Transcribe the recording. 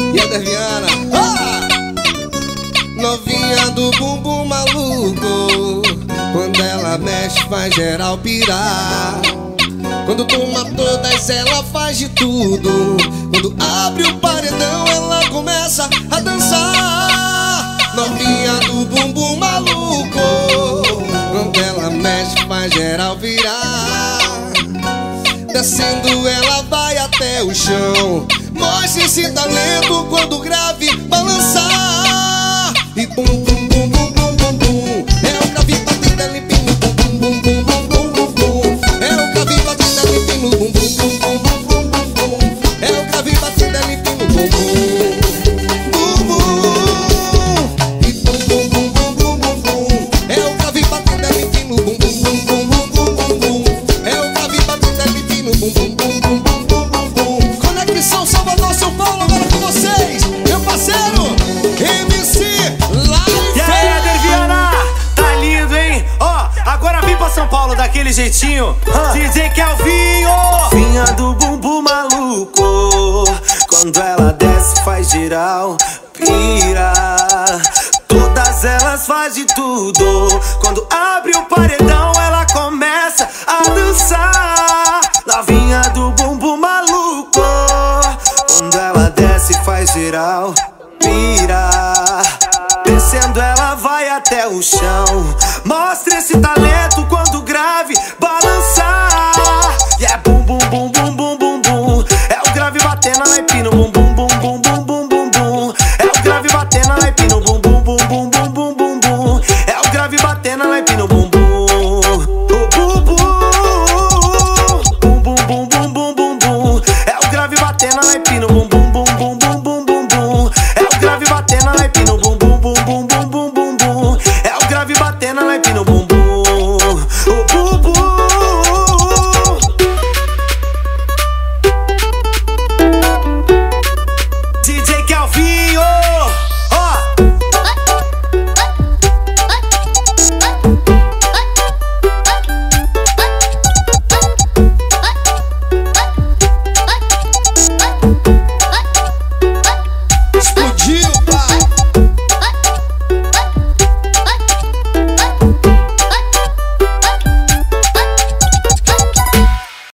E a Deviana, novinha do bumbum maluco. Quando ela mexe faz geral pirar. Quando toma todas ela faz de tudo. Quando abre o paredão ela começa a dançar. Novinha do bumbum maluco. Quando ela mexe faz geral virar. Descendo ela vai até o chão. Mostra esse talento quando o grave balançar. E bum bum bum bum bum bum bum. É o grave batendo limpinho. Bum bum bum bum bum bum bum bum. É o grave batendo limpinho. Bum bum bum bum bum bum bum bum. É o grave batendo limpinho. Bum bum bum bum. E bum bum bum bum bum bum bum. É o grave batendo limpinho. Bum bum bum bum bum bum bum. É o grave batendo limpinho. Bum bum bum bum bum bum bum. Conexão Salvador, São Paulo, agora com vocês, meu parceiro MC Life. E aí, Derviana, tá lindo, hein? Ó, agora vim pra São Paulo daquele jeitinho. DJ Kelvinho, vinha do bumbum maluco. Quando ela desce faz geral pira. Todas elas faz de tudo. Quando abre o paredão ela começa a dançar. Novinha do bumbum maluco. Quando ela desce faz geral pira. Descendo ela vai até o chão. Mostra esse talento quando o grave balançar.